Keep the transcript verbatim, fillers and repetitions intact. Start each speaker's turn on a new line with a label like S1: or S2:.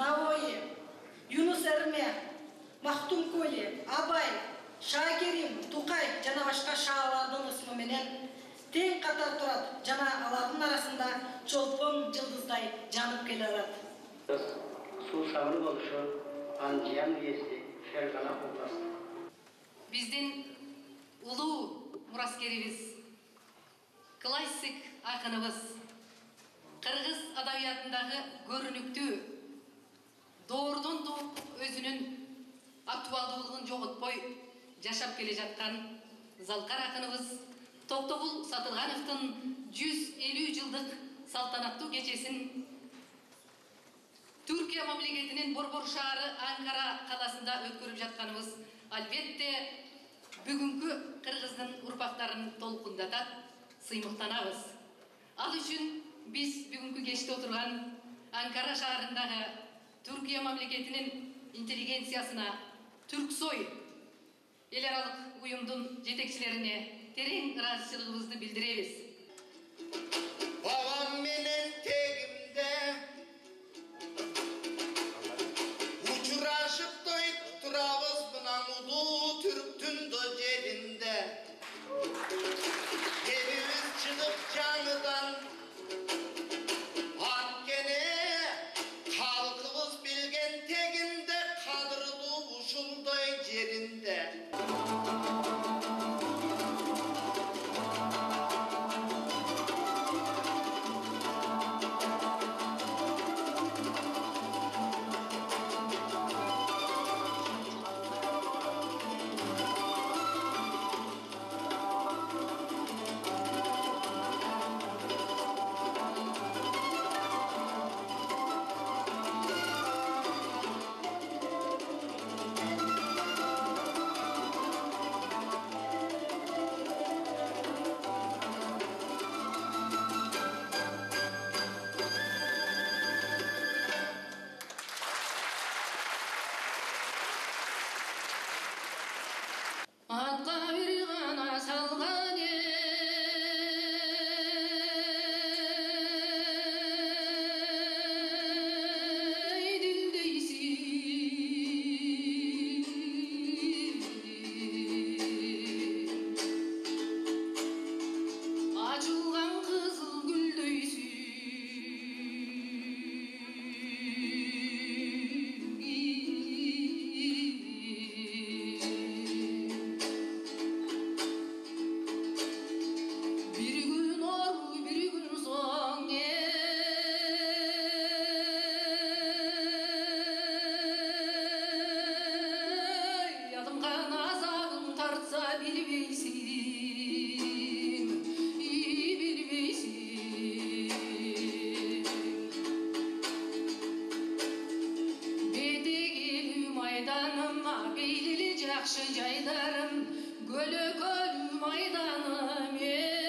S1: Navoiy, Yunus Emre, Mahtum Koli, Abay, Şakerim, Tukay jana başka şahalardın ismi menen teң katar turат jana alardın arasında çolpon yıldızday janıp kele arat.
S2: Su sabır oluşu, anjiyan diyesi, Fergana Oblast.
S3: Биздин улуу мураскерибиз, классик акыныбыз, кыргыз адабиятындагы көрүнүктүү, доордон тууп өзүнүн актуалдуулугун жоготпой жашап келе жаткан залкар акыныбыз Токтогул Сатылгановдун жүз элүү жылдык салтанаттуу кечесин Türkiye мамлекетинин борбор шаары Анкара каласында өткөрүп жатканыбыз албетте бүгүнкү кыргыздын урпактарын толкундатат, сыймыктанабыз. Ал үчүн биз бүгүнкү кечте отурган Анкара шаарындагы Türkiye мамлекетинин интеллигенциясына Түрксой эл аралык уюмдун жетекчилерине терең ыраазычылыгыбызды билдиребиз.
S4: Babam менен тегимде Uçuraşıp doyup turabız bınan ulu Türktün do yerinde Evimiz çıkıp canıdan Akkene halkımız bilgen teginde Kadırlı uşuldoy yerinde
S3: Atla bir gana salgan ey dildeysin açılgan kızıl güldeysin Жақшы жайдарым, гөлі гөл майданым